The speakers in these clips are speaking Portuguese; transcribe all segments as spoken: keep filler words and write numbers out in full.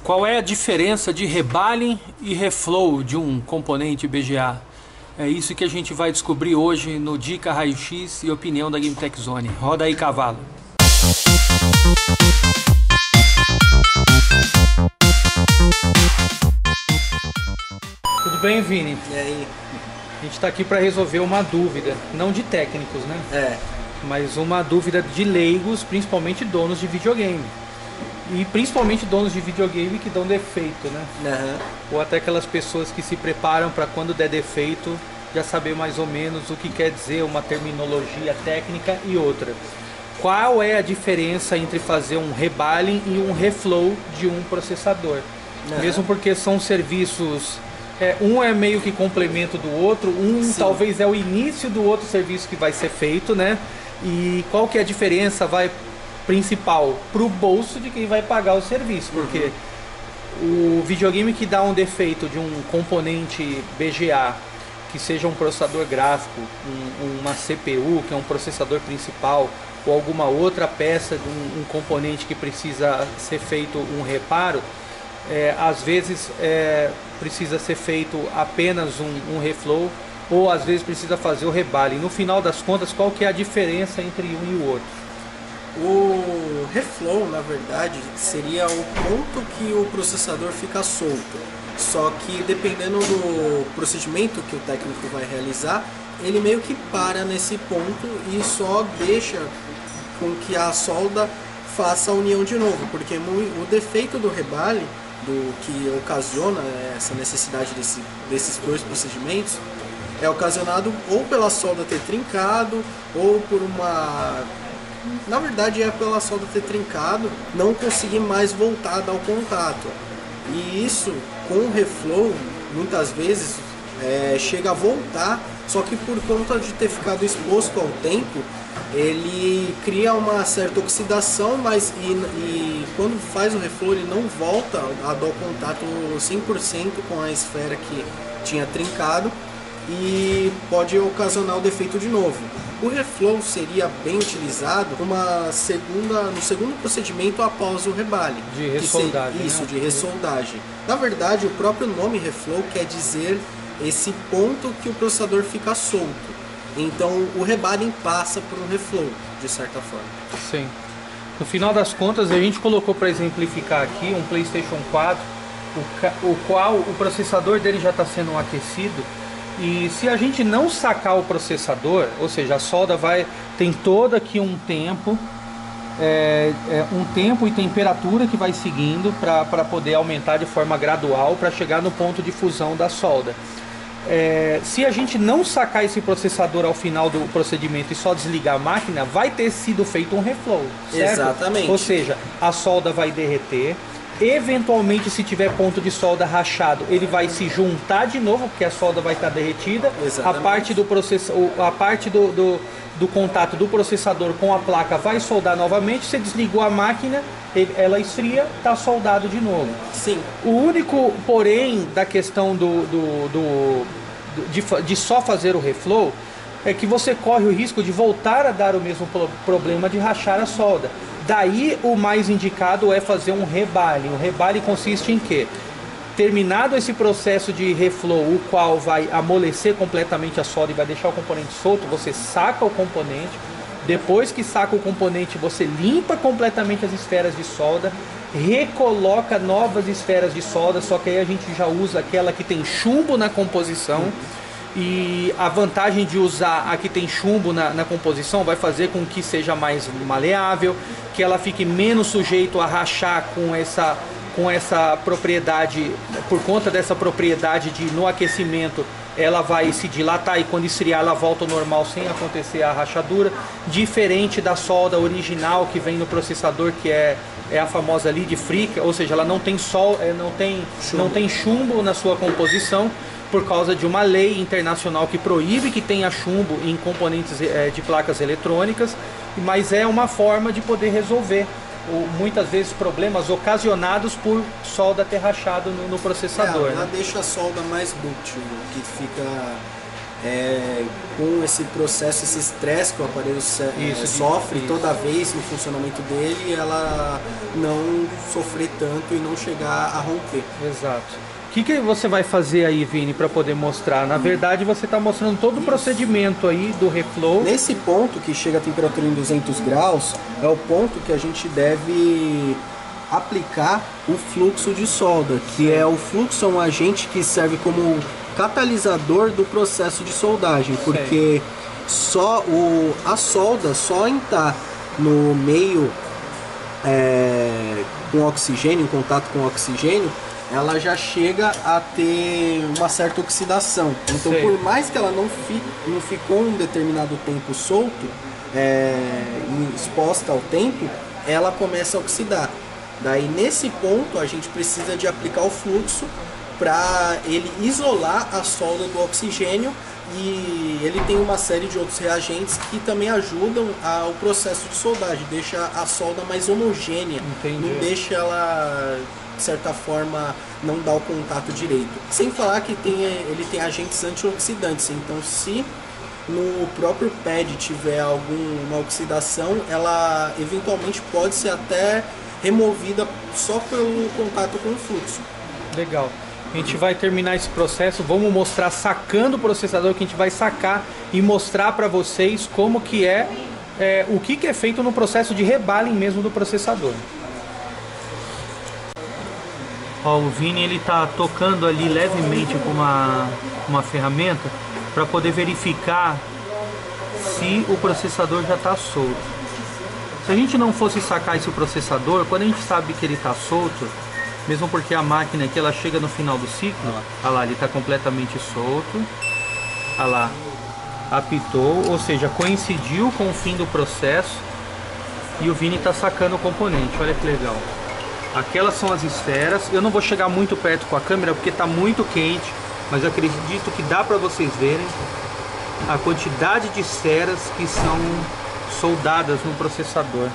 Qual é a diferença de rebaling e reflow de um componente B G A? É isso que a gente vai descobrir hoje no Dica Raio-X e Opinião da Game Tech Zone. Roda aí, cavalo! Tudo bem, Vini? E aí? A gente está aqui para resolver uma dúvida, não de técnicos, né? É. Mas uma dúvida de leigos, principalmente donos de videogame. E principalmente donos de videogame que dão defeito, né? Uhum. Ou até aquelas pessoas que se preparam para quando der defeito já saber mais ou menos o que quer dizer uma terminologia técnica e outra. Qual é a diferença entre fazer um rebaling e um reflow de um processador? Uhum. Mesmo porque são serviços... É, um é meio que complemento do outro, um Sim. talvez é o início do outro serviço que vai ser feito, né? E qual que é a diferença vai principal para o bolso de quem vai pagar o serviço? Porque uhum. o videogame que dá um defeito de um componente B G A, que seja um processador gráfico, um, uma C P U, que é um processador principal, ou alguma outra peça de um, um componente que precisa ser feito um reparo, É, às vezes é, precisa ser feito apenas um, um reflow, ou às vezes precisa fazer o rebaling. No final das contas, qual que é a diferença entre um e o outro? O reflow, na verdade, seria o ponto que o processador fica solto. Só que dependendo do procedimento que o técnico vai realizar, ele meio que para nesse ponto e só deixa com que a solda faça a união de novo, porque o defeito do rebaling, do que ocasiona essa necessidade desse, desses dois procedimentos, é ocasionado ou pela solda ter trincado, ou por uma... Na verdade é pela solda ter trincado, não conseguir mais voltar a dar o contato. E isso, com o reflow, muitas vezes é, chega a voltar, só que por conta de ter ficado exposto ao tempo, ele cria uma certa oxidação, mas e, e quando faz o reflow ele não volta a dar contato cem por cento com a esfera que tinha trincado e pode ocasionar o defeito de novo. O reflow seria bem utilizado numa segunda, no segundo procedimento após o rebaling. De ressoldagem. Seria, isso, né? de ressoldagem. Na verdade, o próprio nome reflow quer dizer esse ponto que o processador fica solto. Então o rebaling passa por um reflow, de certa forma. Sim. No final das contas, a gente colocou para exemplificar aqui um PlayStation quatro, o, o qual o processador dele já está sendo aquecido. E se a gente não sacar o processador, ou seja, a solda vai tem todo aqui um tempo, é, é, um tempo e temperatura que vai seguindo para poder aumentar de forma gradual para chegar no ponto de fusão da solda. É, se a gente não sacar esse processador ao final do procedimento e só desligar a máquina, vai ter sido feito um reflow, certo? Exatamente. Ou seja, a solda vai derreter, eventualmente se tiver ponto de solda rachado, ele vai se juntar de novo, porque a solda vai estar derretida. Exatamente. A parte do process... a parte do, do, do contato do processador com a placa vai soldar novamente. Você desligou a máquina, ela esfria, está soldado de novo. Sim. O único porém da questão do, do, do, de, de só fazer o reflow é que você corre o risco de voltar a dar o mesmo problema de rachar a solda. Daí o mais indicado é fazer um rebaling. O rebaling consiste em quê? Terminado esse processo de reflow, o qual vai amolecer completamente a solda e vai deixar o componente solto, você saca o componente. Depois que saca o componente, você limpa completamente as esferas de solda, recoloca novas esferas de solda, só que aí a gente já usa aquela que tem chumbo na composição. E a vantagem de usar a que tem chumbo na, na composição vai fazer com que seja mais maleável, que ela fique menos sujeito a rachar com essa, com essa propriedade, por conta dessa propriedade de no aquecimento ela vai se dilatar e quando esfriar ela volta ao normal sem acontecer a rachadura, diferente da solda original que vem no processador, que é, é a famosa lead free, ou seja, ela não tem, sol, não tem, não tem chumbo na sua composição, por causa de uma lei internacional que proíbe que tenha chumbo em componentes é, de placas eletrônicas, mas é uma forma de poder resolver ou, muitas vezes problemas ocasionados por solda ter rachado no, no processador. É, ela né? deixa a solda mais dúctil, que fica é, com esse processo, esse estresse que o aparelho é, Isso, sofre isso. toda vez no funcionamento dele, ela não sofrer tanto e não chegar a romper. Exato. O que, que você vai fazer aí, Vini, para poder mostrar? Na verdade, você está mostrando todo o procedimento aí do reflow. Nesse ponto que chega a temperatura em duzentos graus, é o ponto que a gente deve aplicar o fluxo de solda, que é o fluxo é um agente que serve como catalisador do processo de soldagem, porque só o, a solda só em estar no meio é, com oxigênio, em contato com oxigênio, ela já chega a ter uma certa oxidação. Então, Sei. por mais que ela não, fi, não ficou um determinado tempo solto, é, exposta ao tempo, ela começa a oxidar. Daí, nesse ponto, a gente precisa de aplicar o fluxo para ele isolar a solda do oxigênio, e ele tem uma série de outros reagentes que também ajudam ao processo de soldagem, deixa a solda mais homogênea, Entendi. não deixa ela, de certa forma, não dar o contato direito. Sem falar que tem, ele tem agentes antioxidantes, então se no próprio pad tiver alguma oxidação, ela eventualmente pode ser até removida só pelo contato com o fluxo. Legal. A gente vai terminar esse processo, vamos mostrar sacando o processador, que a gente vai sacar e mostrar para vocês como que é, é o que, que é feito no processo de rebaling mesmo do processador. Ó, o Vini ele tá tocando ali levemente com uma, uma ferramenta para poder verificar se o processador já está solto. Se a gente não fosse sacar esse processador, quando a gente sabe que ele está solto, mesmo porque a máquina aqui ela chega no final do ciclo, olha lá, ele está completamente solto, olha lá, apitou, ou seja, coincidiu com o fim do processo e o Vini está sacando o componente, olha que legal. Aquelas são as esferas, eu não vou chegar muito perto com a câmera porque está muito quente, mas eu acredito que dá para vocês verem a quantidade de esferas que são soldadas no processador.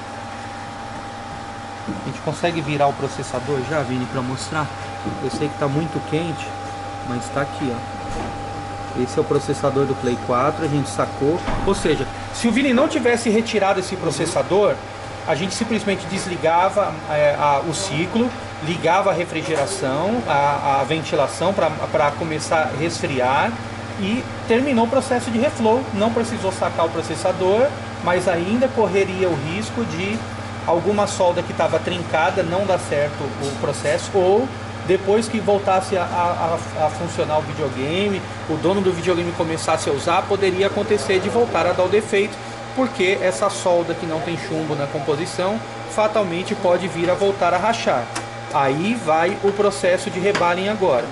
A gente consegue virar o processador já, Vini, para mostrar? Eu sei que está muito quente, mas está aqui, ó. Esse é o processador do Play quatro, a gente sacou. Ou seja, se o Vini não tivesse retirado esse processador, a gente simplesmente desligava é, a, o ciclo, ligava a refrigeração, a, a ventilação para começar a resfriar e terminou o processo de reflow. Não precisou sacar o processador, mas ainda correria o risco de alguma solda que estava trincada não dar certo o processo, ou depois que voltasse a, a, a funcionar o videogame, o dono do videogame começasse a usar, poderia acontecer de voltar a dar o defeito, porque essa solda que não tem chumbo na composição fatalmente pode vir a voltar a rachar. Aí vai o processo de rebaling agora.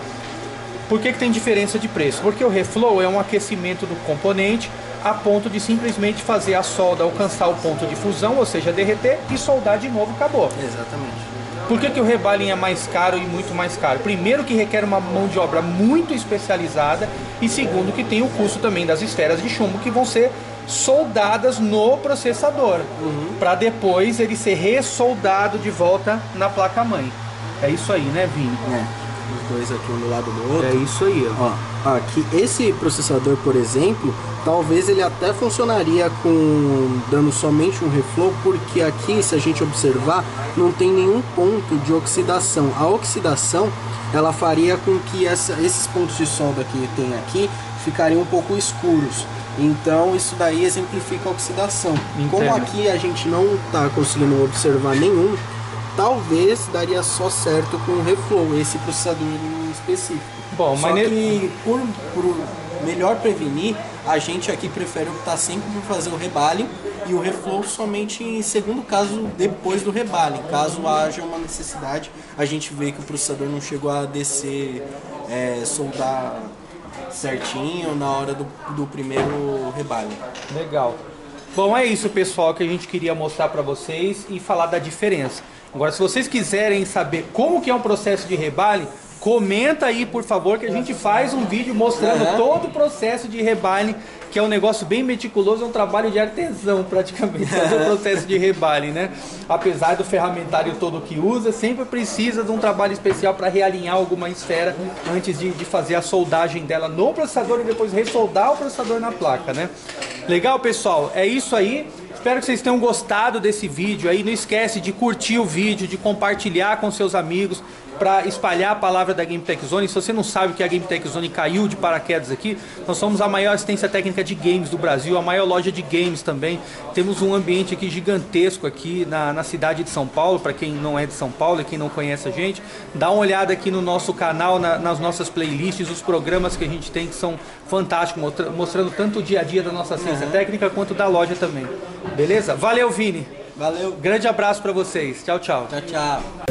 Por que que tem diferença de preço? Porque o reflow é um aquecimento do componente a ponto de simplesmente fazer a solda alcançar o ponto de fusão, ou seja, derreter e soldar de novo, acabou. Exatamente. Por que que o rebaling é mais caro e muito mais caro? Primeiro que requer uma mão de obra muito especializada e segundo que tem o custo também das esferas de chumbo que vão ser soldadas no processador, uhum, para depois ele ser ressoldado de volta na placa-mãe. É isso aí, né, Vini? É. Os dois aqui um do lado do outro. É isso aí, ó. Ó, aqui, esse processador, por exemplo, talvez ele até funcionaria com dando somente um reflow, porque aqui, se a gente observar, não tem nenhum ponto de oxidação. A oxidação, ela faria com que essa, esses pontos de solda que tem aqui ficariam um pouco escuros. Então isso daí exemplifica a oxidação. Entendo. Como aqui a gente não está conseguindo observar nenhum, talvez daria só certo com o reflow, esse processador em específico. Bom, só mas que por, por melhor prevenir, a gente aqui prefere optar sempre por fazer o rebaling e o reflow somente em segundo caso, depois do rebaling. Caso haja uma necessidade, a gente vê que o processador não chegou a descer, é, soldar certinho na hora do, do primeiro rebaling. Legal. Bom, é isso, pessoal, que a gente queria mostrar para vocês e falar da diferença. Agora, se vocês quiserem saber como que é um processo de rebaling, comenta aí, por favor, que a gente faz um vídeo mostrando uhum. todo o processo de rebaling que é um negócio bem meticuloso, é um trabalho de artesão praticamente, o processo de rebalhe, né? Apesar do ferramentário todo que usa, sempre precisa de um trabalho especial para realinhar alguma esfera antes de, de fazer a soldagem dela no processador e depois ressoldar o processador na placa, né? Legal, pessoal? É isso aí. Espero que vocês tenham gostado desse vídeo aí. Não esquece de curtir o vídeo, de compartilhar com seus amigos para espalhar a palavra da Game Tech Zone. Se você não sabe o que é a Game Tech Zone, caiu de paraquedas aqui, nós somos a maior assistência técnica de games do Brasil, a maior loja de games também. Temos um ambiente aqui gigantesco aqui na, na cidade de São Paulo, para quem não é de São Paulo e quem não conhece a gente. Dá uma olhada aqui no nosso canal, na, nas nossas playlists, os programas que a gente tem que são fantásticos, mostra, mostrando tanto o dia a dia da nossa assistência uhum. técnica quanto da loja também. Beleza? Valeu, Vini. Valeu. Grande abraço para vocês. Tchau, tchau. Tchau, tchau.